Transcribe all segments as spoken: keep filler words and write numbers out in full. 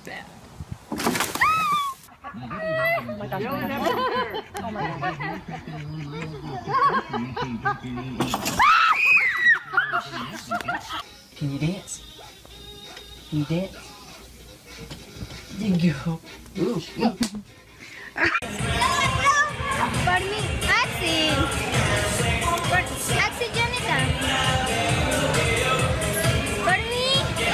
bad. Oh my gosh. Oh my gosh. Can you dance? Can you dance? There you go. Ooh. Parmi aksi. Aksi Janita. Parmi.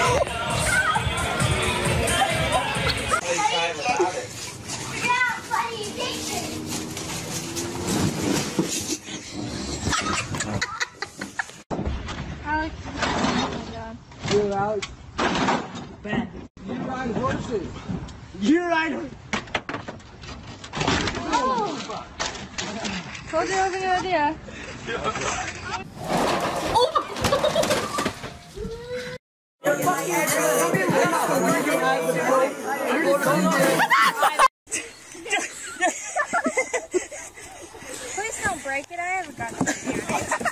Alex. You're out. Bad. You ride horses. You ride horses. Oh. Oh dear, oh dear, oh dear. Please don't break it. I haven't got to it.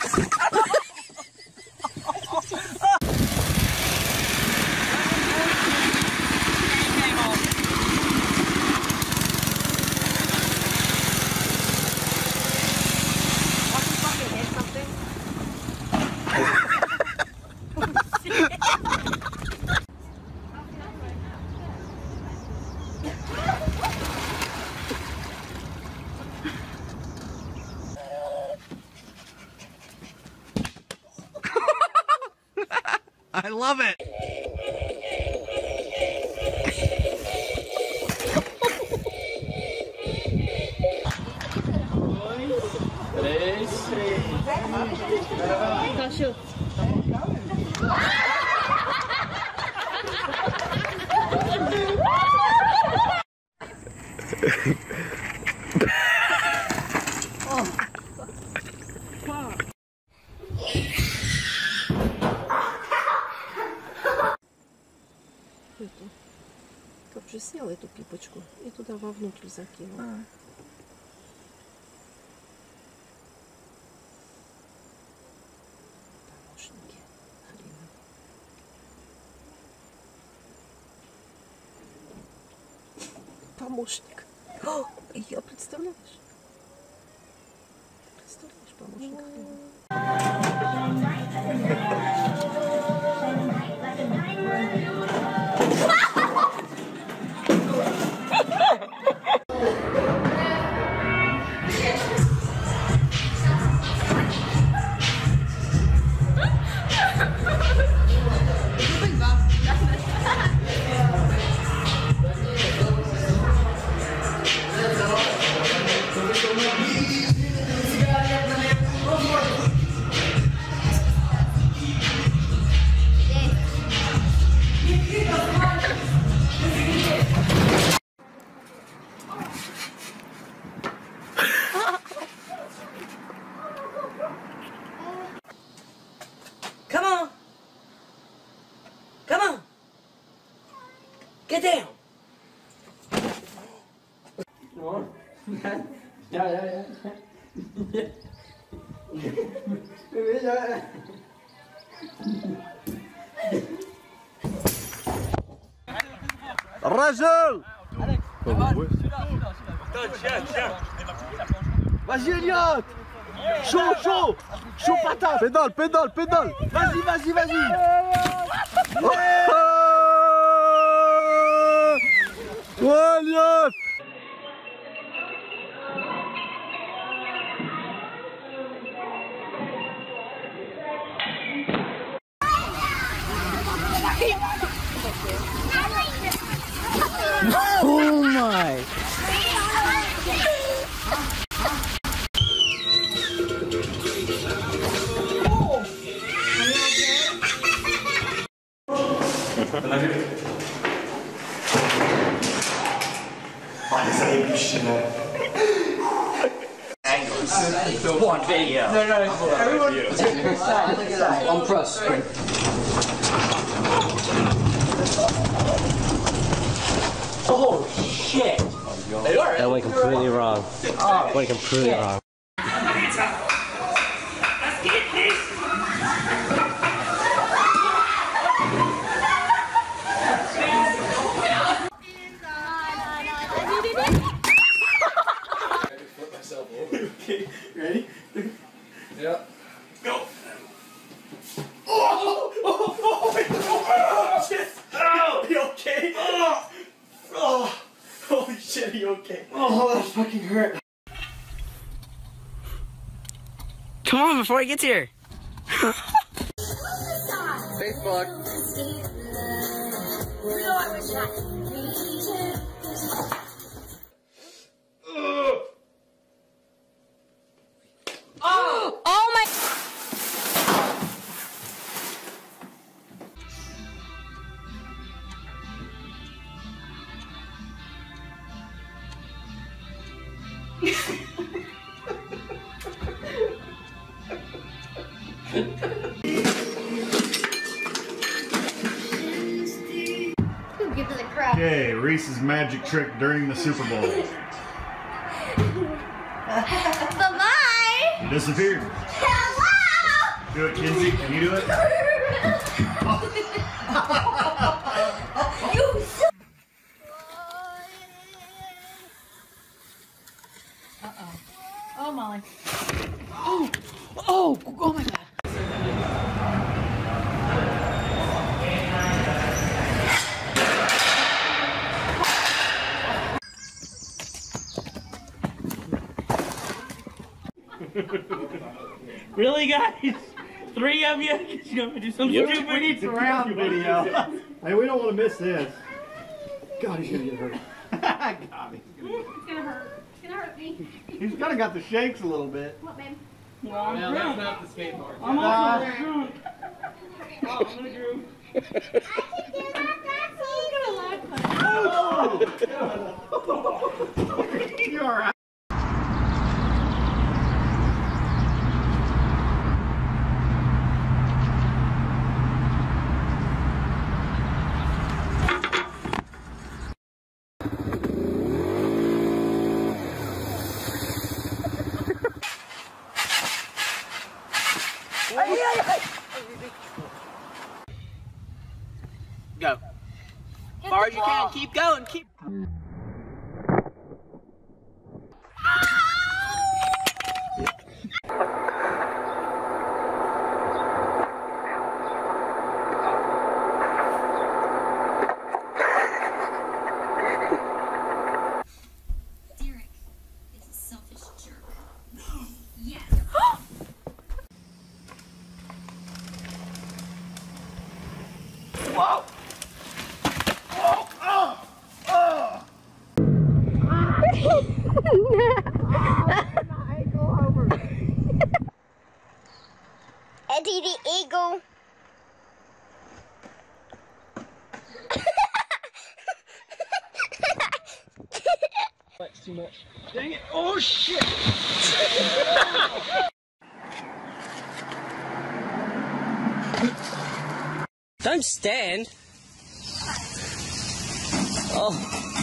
I love it. Cashew. Dobrze, zjęły tu pipочку i туда вовнутрь закинул. А. Помощники. Алина. Помощник. О, я представляешь? Представляешь, помощник Алина. Come on. Come on. Get down. Come on. Yeah, yeah, yeah. الرجل. Vas-y Elliot. Chaud, chaud. Chaud patate. Pédale, pédale, pédale. Vas-y, vas-y, vas-y. Ouais, Elliot. Oh my. Ale zajebiście. One video. No, no, everyone. On press. Oh shit! That went completely wrong. Went completely wrong. okay? Oh, that fucking hurt. Come on before he gets here. Facebook. Oh my. Okay, Reese's magic trick during the Super Bowl. Bye-bye. He disappeared. Hello. Do it, Kinsey. Can you do it? You so Uh-oh. Oh, Molly. Oh, oh, oh my God. Really, guys? Three of you? You want me to do some Yep. stupid? We need surround video. Hey, we don't want to miss this. God, he's gonna get hurt. God, he's gonna get hurt. It's gonna hurt. It's gonna hurt me. He's kind of got the shakes a little bit. What, babe? No, I'm Yeah, drunk. that's not the skateboard. I'm also Ah. drunk. Oh, I'm in a groove. You alright? Go. As far as you can. Keep going. Keep. Derek is a selfish jerk. Yes. Whoa! Oh! Oh! Oh! Eddie the Eagle. That's too much. Dang it. Oh, shit. Don't stand. Oh.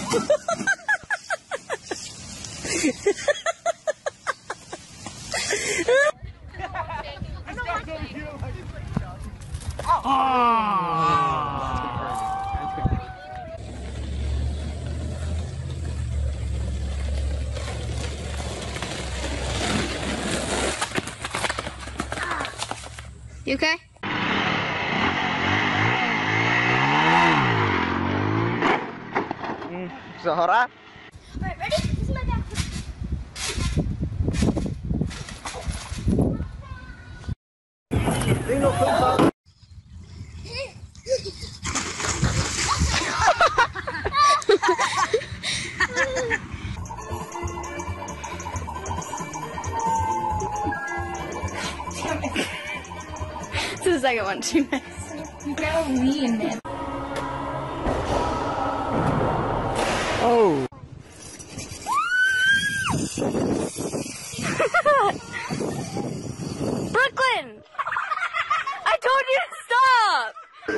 You okay? Zahara? Alright, ready? This is my back. This is the second one, too nice. You gotta lean, man. Oh! Brooklyn! I told you to stop!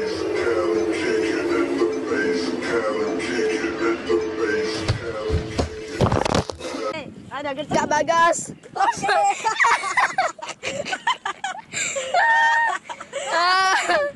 Hey, ada kerja bagas. Oh,